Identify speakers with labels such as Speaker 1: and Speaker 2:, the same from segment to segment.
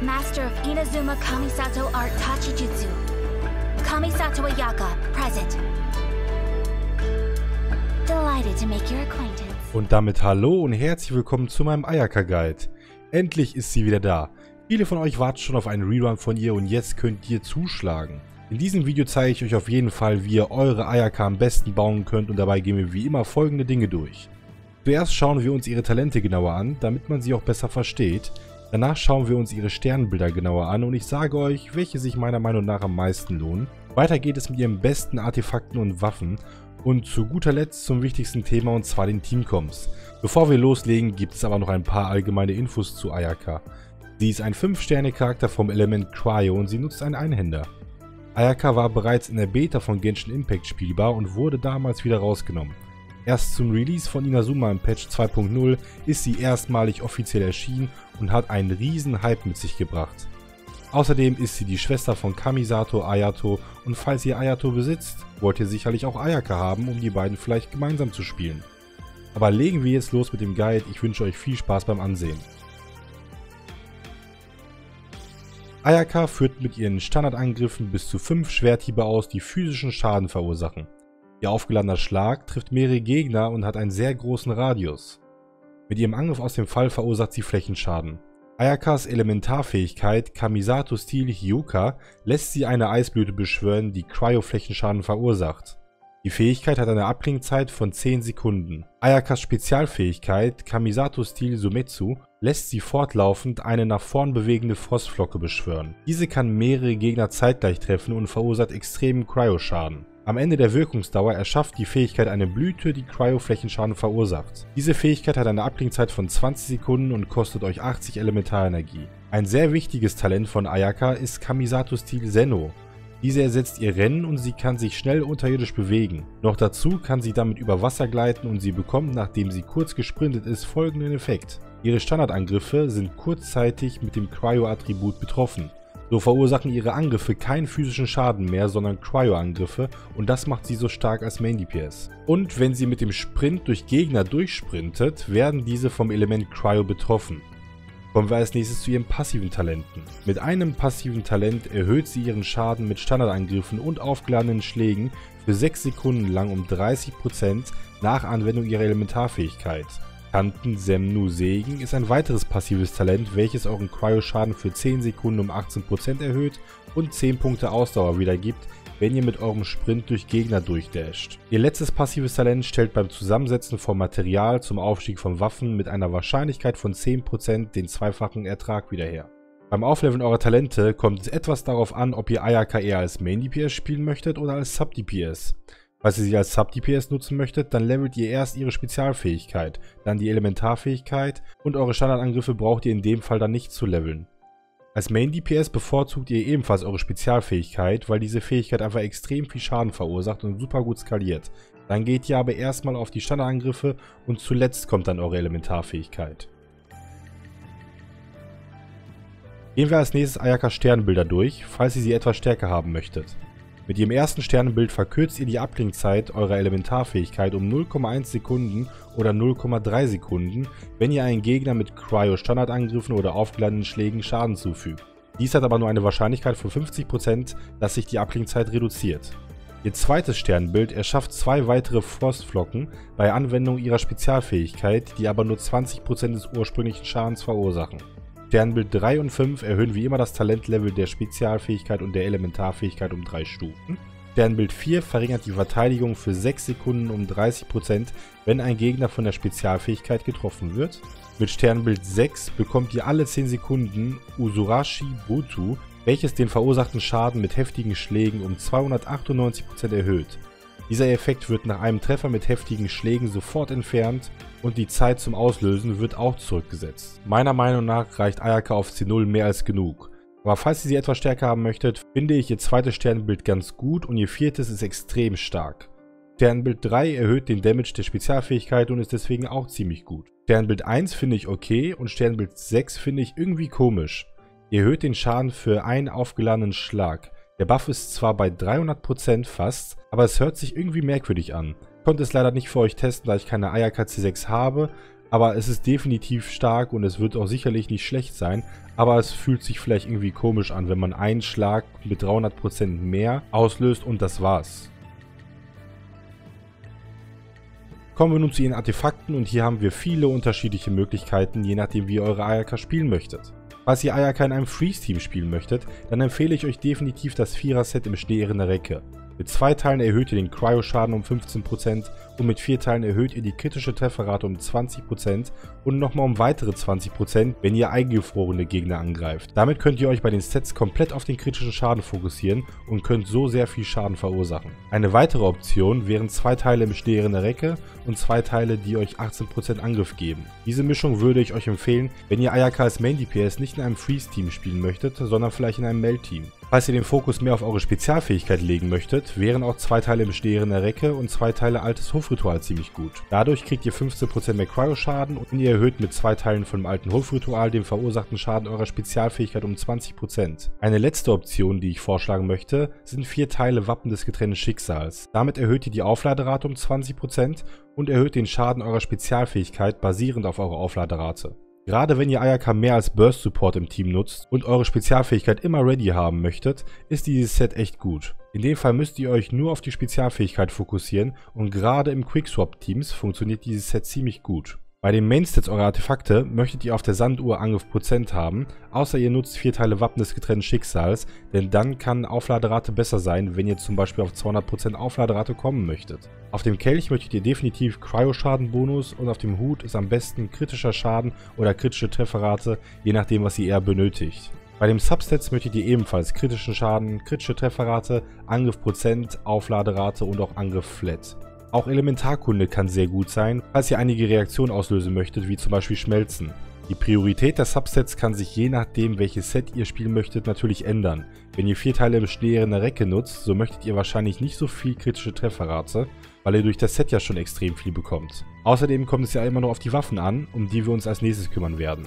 Speaker 1: Master of Inazuma Kamisato Art Tachijutsu. Kamisato Ayaka, present. Delighted to make your acquaintance.
Speaker 2: Und damit hallo und herzlich willkommen zu meinem Ayaka Guide. Endlich ist sie wieder da. Viele von euch warten schon auf einen Rerun von ihr und jetzt könnt ihr zuschlagen. In diesem Video zeige ich euch auf jeden Fall, wie ihr eure Ayaka am besten bauen könnt und dabei gehen wir wie immer folgende Dinge durch. Zuerst schauen wir uns ihre Talente genauer an, damit man sie auch besser versteht. Danach schauen wir uns ihre Sternbilder genauer an und ich sage euch, welche sich meiner Meinung nach am meisten lohnen. Weiter geht es mit ihren besten Artefakten und Waffen und zu guter Letzt zum wichtigsten Thema, und zwar den Teamcoms. Bevor wir loslegen, gibt es aber noch ein paar allgemeine Infos zu Ayaka. Sie ist ein 5-Sterne-Charakter vom Element Cryo und sie nutzt einen Einhänder. Ayaka war bereits in der Beta von Genshin Impact spielbar und wurde damals wieder rausgenommen. Erst zum Release von Inazuma im Patch 2.0 ist sie erstmalig offiziell erschienen und hat einen riesen Hype mit sich gebracht. Außerdem ist sie die Schwester von Kamisato Ayato und falls ihr Ayato besitzt, wollt ihr sicherlich auch Ayaka haben, um die beiden vielleicht gemeinsam zu spielen. Aber legen wir jetzt los mit dem Guide, ich wünsche euch viel Spaß beim Ansehen. Ayaka führt mit ihren Standardangriffen bis zu 5 Schwerthiebe aus, die physischen Schaden verursachen. Ihr aufgeladener Schlag trifft mehrere Gegner und hat einen sehr großen Radius. Mit ihrem Angriff aus dem Fall verursacht sie Flächenschaden. Ayakas Elementarfähigkeit Kamisato-Stil Hyuka lässt sie eine Eisblüte beschwören, die Cryo-Flächenschaden verursacht. Die Fähigkeit hat eine Abklingzeit von 10 Sekunden. Ayakas Spezialfähigkeit Kamisato-Stil Sumetsu lässt sie fortlaufend eine nach vorn bewegende Frostflocke beschwören. Diese kann mehrere Gegner zeitgleich treffen und verursacht extremen Cryo-Schaden. Am Ende der Wirkungsdauer erschafft die Fähigkeit eine Blüte, die Cryo-Flächenschaden verursacht. Diese Fähigkeit hat eine Abklingzeit von 20 Sekunden und kostet euch 80 Elementarenergie. Ein sehr wichtiges Talent von Ayaka ist Kamisato-Stil Senno. Diese ersetzt ihr Rennen und sie kann sich schnell unterirdisch bewegen. Noch dazu kann sie damit über Wasser gleiten und sie bekommt, nachdem sie kurz gesprintet ist, folgenden Effekt. Ihre Standardangriffe sind kurzzeitig mit dem Cryo-Attribut betroffen. So verursachen ihre Angriffe keinen physischen Schaden mehr, sondern Cryo-Angriffe und das macht sie so stark als Main-DPS. Und wenn sie mit dem Sprint durch Gegner durchsprintet, werden diese vom Element Cryo betroffen. Kommen wir als nächstes zu ihren passiven Talenten. Mit einem passiven Talent erhöht sie ihren Schaden mit Standardangriffen und aufgeladenen Schlägen für 6 Sekunden lang um 30% nach Anwendung ihrer Elementarfähigkeit. Kanten Semnu Segen ist ein weiteres passives Talent, welches euren Cryo-Schaden für 10 Sekunden um 18% erhöht und 10 Punkte Ausdauer wiedergibt, wenn ihr mit eurem Sprint durch Gegner durchdasht. Ihr letztes passives Talent stellt beim Zusammensetzen von Material zum Aufstieg von Waffen mit einer Wahrscheinlichkeit von 10% den zweifachen Ertrag wieder her. Beim Aufleveln eurer Talente kommt es etwas darauf an, ob ihr Ayaka eher als Main-DPS spielen möchtet oder als Sub-DPS. Falls ihr sie als Sub-DPS nutzen möchtet, dann levelt ihr erst ihre Spezialfähigkeit, dann die Elementarfähigkeit und eure Standardangriffe braucht ihr in dem Fall dann nicht zu leveln. Als Main-DPS bevorzugt ihr ebenfalls eure Spezialfähigkeit, weil diese Fähigkeit einfach extrem viel Schaden verursacht und super gut skaliert. Dann geht ihr aber erstmal auf die Standardangriffe und zuletzt kommt dann eure Elementarfähigkeit. Gehen wir als nächstes Ayakas Sternbilder durch, falls ihr sie etwas stärker haben möchtet. Mit ihrem ersten Sternenbild verkürzt ihr die Abklingzeit eurer Elementarfähigkeit um 0,1 Sekunden oder 0,3 Sekunden, wenn ihr einen Gegner mit Cryo-Standardangriffen oder aufgeladenen Schlägen Schaden zufügt. Dies hat aber nur eine Wahrscheinlichkeit von 50%, dass sich die Abklingzeit reduziert. Ihr zweites Sternbild erschafft 2 weitere Frostflocken bei Anwendung ihrer Spezialfähigkeit, die aber nur 20% des ursprünglichen Schadens verursachen. Sternbild 3 und 5 erhöhen wie immer das Talentlevel der Spezialfähigkeit und der Elementarfähigkeit um 3 Stufen. Sternbild 4 verringert die Verteidigung für 6 Sekunden um 30%, wenn ein Gegner von der Spezialfähigkeit getroffen wird. Mit Sternbild 6 bekommt ihr alle 10 Sekunden Uzurashi Botu, welches den verursachten Schaden mit heftigen Schlägen um 298% erhöht. Dieser Effekt wird nach einem Treffer mit heftigen Schlägen sofort entfernt und die Zeit zum Auslösen wird auch zurückgesetzt. Meiner Meinung nach reicht Ayaka auf C0 mehr als genug. Aber falls ihr sie etwas stärker haben möchtet, finde ich ihr zweites Sternbild ganz gut und ihr viertes ist extrem stark. Sternbild 3 erhöht den Damage der Spezialfähigkeit und ist deswegen auch ziemlich gut. Sternbild 1 finde ich okay und Sternbild 6 finde ich irgendwie komisch. Ihr erhöht den Schaden für einen aufgeladenen Schlag. Der Buff ist zwar bei 300% fast, aber es hört sich irgendwie merkwürdig an. Ich konnte es leider nicht für euch testen, da ich keine Ayaka C6 habe Aber es ist definitiv stark und es wird auch sicherlich nicht schlecht sein, aber es fühlt sich vielleicht irgendwie komisch an, wenn man einen Schlag mit 300% mehr auslöst und das war's. Kommen wir nun zu ihren Artefakten und hier haben wir viele unterschiedliche Möglichkeiten, je nachdem wie ihr eure Ayaka spielen möchtet. Falls ihr Ayaka in einem Freeze-Team spielen möchtet, dann empfehle ich euch definitiv das 4er-Set im Schnee in der Recke. Mit 2 Teilen erhöht ihr den Cryo-Schaden um 15% und mit 4 Teilen erhöht ihr die kritische Trefferrate um 20% und nochmal um weitere 20%, wenn ihr eingefrorene Gegner angreift. Damit könnt ihr euch bei den Sets komplett auf den kritischen Schaden fokussieren und könnt so sehr viel Schaden verursachen. Eine weitere Option wären 2 Teile im Schnee in der Recke und 2 Teile, die euch 18% Angriff geben. Diese Mischung würde ich euch empfehlen, wenn ihr Ayaka als Main-DPS nicht in einem Freeze-Team spielen möchtet, sondern vielleicht in einem Melt-Team. Falls ihr den Fokus mehr auf eure Spezialfähigkeit legen möchtet, wären auch 2 Teile im Schnee in der Recke und 2 Teile altes Hofritual ziemlich gut. Dadurch kriegt ihr 15% mehr Cryo-Schaden und ihr erhöht mit 2 Teilen von dem alten Hofritual den verursachten Schaden eurer Spezialfähigkeit um 20%. Eine letzte Option, die ich vorschlagen möchte, sind 4 Teile Wappen des getrennten Schicksals. Damit erhöht ihr die Aufladerate um 20% und erhöht den Schaden eurer Spezialfähigkeit basierend auf eurer Aufladerate. Gerade wenn ihr Ayaka mehr als Burst Support im Team nutzt und eure Spezialfähigkeit immer ready haben möchtet, ist dieses Set echt gut. In dem Fall müsst ihr euch nur auf die Spezialfähigkeit fokussieren und gerade im Quickswap Teams funktioniert dieses Set ziemlich gut. Bei den Mainstats eurer Artefakte möchtet ihr auf der Sanduhr Angriff Prozent haben, außer ihr nutzt 4 Teile Wappen des getrennten Schicksals, denn dann kann Aufladerate besser sein, wenn ihr zum Beispiel auf 200% Aufladerate kommen möchtet. Auf dem Kelch möchtet ihr definitiv Cryo-Schaden-Bonus und auf dem Hut ist am besten kritischer Schaden oder kritische Trefferrate, je nachdem was ihr eher benötigt. Bei den Substats möchtet ihr ebenfalls kritischen Schaden, kritische Trefferrate, Angriff Prozent, Aufladerate und auch Angriff Flat. Auch Elementarkunde kann sehr gut sein, falls ihr einige Reaktionen auslösen möchtet, wie zum Beispiel Schmelzen. Die Priorität der Subsets kann sich je nachdem, welches Set ihr spielen möchtet, natürlich ändern. Wenn ihr 4 Teile im Schnee in der Recke nutzt, so möchtet ihr wahrscheinlich nicht so viel kritische Trefferrate, weil ihr durch das Set ja schon extrem viel bekommt. Außerdem kommt es ja immer noch auf die Waffen an, um die wir uns als nächstes kümmern werden.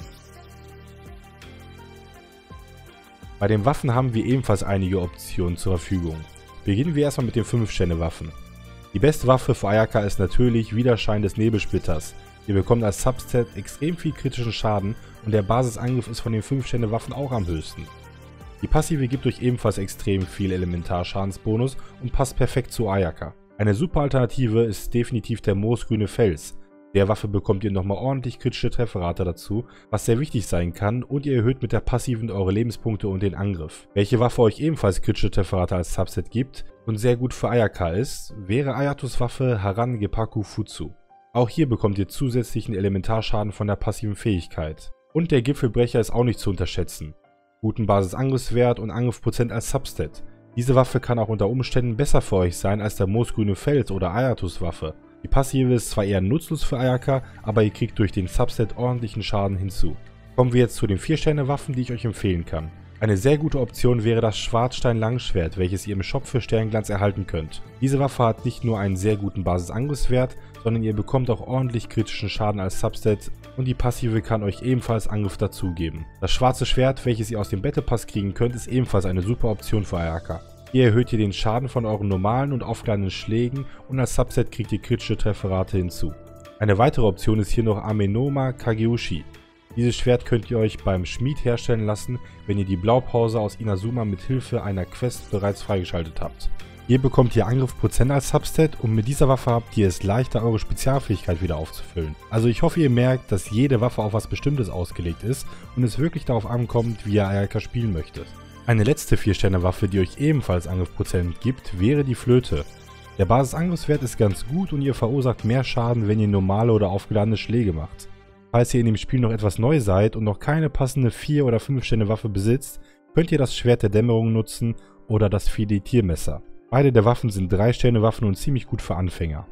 Speaker 2: Bei den Waffen haben wir ebenfalls einige Optionen zur Verfügung. Beginnen wir erstmal mit den 5-Sterne-Waffen. Die beste Waffe für Ayaka ist natürlich Widerschein des Nebelsplitters. Ihr bekommt als Subset extrem viel kritischen Schaden und der Basisangriff ist von den 5-Sterne-Waffen auch am höchsten. Die Passive gibt euch ebenfalls extrem viel Elementarschadensbonus und passt perfekt zu Ayaka. Eine super Alternative ist definitiv der moosgrüne Fels. Der Waffe bekommt ihr nochmal ordentlich kritische Trefferrate dazu, was sehr wichtig sein kann und ihr erhöht mit der Passiven eure Lebenspunkte und den Angriff. Welche Waffe euch ebenfalls kritische Trefferrate als Subset gibt und sehr gut für Ayaka ist, wäre Ayatos Waffe Haran Gepaku Futsu. Auch hier bekommt ihr zusätzlichen Elementarschaden von der passiven Fähigkeit. Und der Gipfelbrecher ist auch nicht zu unterschätzen. Guten Basisangriffswert und Angriffprozent als Substat. Diese Waffe kann auch unter Umständen besser für euch sein als der moosgrüne Fels oder Ayatos Waffe. Die Passive ist zwar eher nutzlos für Ayaka, aber ihr kriegt durch den Subset ordentlichen Schaden hinzu. Kommen wir jetzt zu den 4-Sterne-Waffen, die ich euch empfehlen kann. Eine sehr gute Option wäre das Schwarzstein-Langschwert, welches ihr im Shop für Sternglanz erhalten könnt. Diese Waffe hat nicht nur einen sehr guten Basisangriffswert, sondern ihr bekommt auch ordentlich kritischen Schaden als Subset und die Passive kann euch ebenfalls Angriff dazugeben. Das schwarze Schwert, welches ihr aus dem Battle Pass kriegen könnt, ist ebenfalls eine super Option für Ayaka. Hier erhöht ihr den Schaden von euren normalen und aufgeladenen Schlägen und als Subset kriegt ihr kritische Trefferrate hinzu. Eine weitere Option ist hier noch Amenoma Kageushi. Dieses Schwert könnt ihr euch beim Schmied herstellen lassen, wenn ihr die Blaupause aus Inazuma mit Hilfe einer Quest bereits freigeschaltet habt. Hier bekommt ihr Angriffprozent als Substat und mit dieser Waffe habt ihr es leichter, eure Spezialfähigkeit wieder aufzufüllen. Also ich hoffe, ihr merkt, dass jede Waffe auf was Bestimmtes ausgelegt ist und es wirklich darauf ankommt, wie ihr Ayaka spielen möchtet. Eine letzte 4-Sterne-Waffe, die euch ebenfalls Angriffprozent gibt, wäre die Flöte. Der Basisangriffswert ist ganz gut und ihr verursacht mehr Schaden, wenn ihr normale oder aufgeladene Schläge macht. Falls ihr in dem Spiel noch etwas neu seid und noch keine passende 4- oder 5-Sterne-Waffe besitzt, könnt ihr das Schwert der Dämmerung nutzen oder das Filetiermesser. Beide der Waffen sind 3-Sterne-Waffen und ziemlich gut für Anfänger.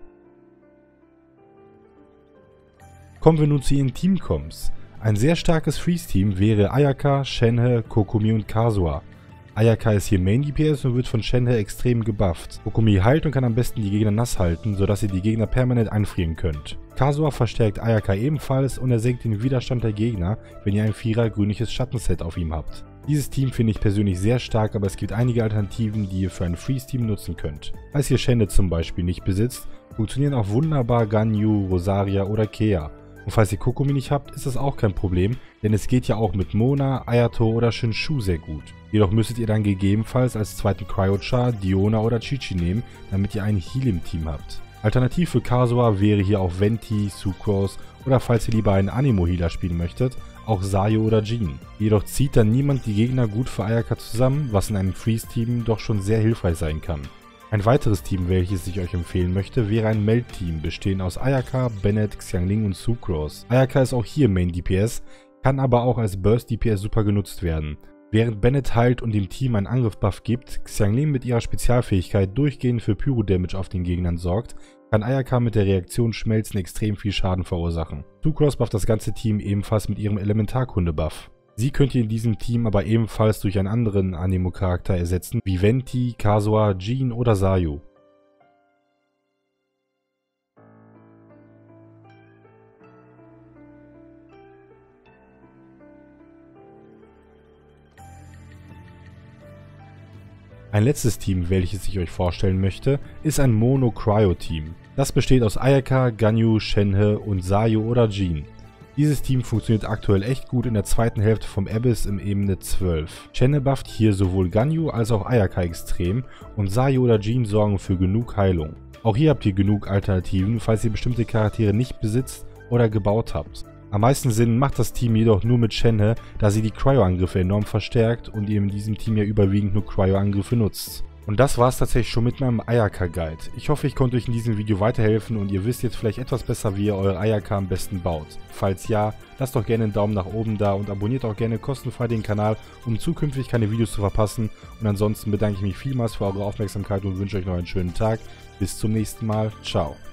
Speaker 2: Kommen wir nun zu ihren Teamcoms. Ein sehr starkes Freeze-Team wäre Ayaka, Shenhe, Kokomi und Kazuha. Ayaka ist hier Main DPS und wird von Shenhe extrem gebufft. Kokomi heilt und kann am besten die Gegner nass halten, sodass ihr die Gegner permanent einfrieren könnt. Kazuha verstärkt Ayaka ebenfalls und er senkt den Widerstand der Gegner, wenn ihr ein 4er grünliches Schattenset auf ihm habt. Dieses Team finde ich persönlich sehr stark, aber es gibt einige Alternativen, die ihr für ein Freeze-Team nutzen könnt. Falls ihr Shenhe zum Beispiel nicht besitzt, funktionieren auch wunderbar Ganyu, Rosaria oder Kea. Und falls ihr Kokomi nicht habt, ist das auch kein Problem, denn es geht ja auch mit Mona, Ayato oder Shinshu sehr gut. Jedoch müsstet ihr dann gegebenenfalls als zweiten Cryochar Diona oder Chi-Chi nehmen, damit ihr einen Heal im Team habt. Alternativ für Kazuha wäre hier auch Venti, Sucrose oder falls ihr lieber einen Anemo-Healer spielen möchtet, auch Sayo oder Jean. Jedoch zieht dann niemand die Gegner gut für Ayaka zusammen, was in einem Freeze-Team doch schon sehr hilfreich sein kann. Ein weiteres Team, welches ich euch empfehlen möchte, wäre ein Meld-Team, bestehend aus Ayaka, Bennett, Xiangling und Sucrose. Ayaka ist auch hier Main DPS, kann aber auch als Burst DPS super genutzt werden. Während Bennett heilt und dem Team einen Angriff-Buff gibt, Xiangling mit ihrer Spezialfähigkeit durchgehend für Pyro-Damage auf den Gegnern sorgt, kann Ayaka mit der Reaktion Schmelzen extrem viel Schaden verursachen. Sucrose bufft das ganze Team ebenfalls mit ihrem Elementarkunde-Buff. Sie könnt ihr in diesem Team aber ebenfalls durch einen anderen Anemo-Charakter ersetzen, wie Venti, Kazuha, Jean oder Sayo. Ein letztes Team, welches ich euch vorstellen möchte, ist ein Mono-Cryo-Team. Das besteht aus Ayaka, Ganyu, Shenhe und Sayo oder Jean. Dieses Team funktioniert aktuell echt gut in der zweiten Hälfte vom Abyss im Ebene 12. Shenhe bufft hier sowohl Ganyu als auch Ayaka extrem und Sayo oder Jean sorgen für genug Heilung. Auch hier habt ihr genug Alternativen, falls ihr bestimmte Charaktere nicht besitzt oder gebaut habt. Am meisten Sinn macht das Team jedoch nur mit Shenhe, da sie die Cryo-Angriffe enorm verstärkt und ihr in diesem Team ja überwiegend nur Cryo-Angriffe nutzt. Und das war es tatsächlich schon mit meinem Ayaka-Guide. Ich hoffe, ich konnte euch in diesem Video weiterhelfen und ihr wisst jetzt vielleicht etwas besser, wie ihr eure Ayaka am besten baut. Falls ja, lasst doch gerne einen Daumen nach oben da und abonniert auch gerne kostenfrei den Kanal, um zukünftig keine Videos zu verpassen. Und ansonsten bedanke ich mich vielmals für eure Aufmerksamkeit und wünsche euch noch einen schönen Tag. Bis zum nächsten Mal. Ciao.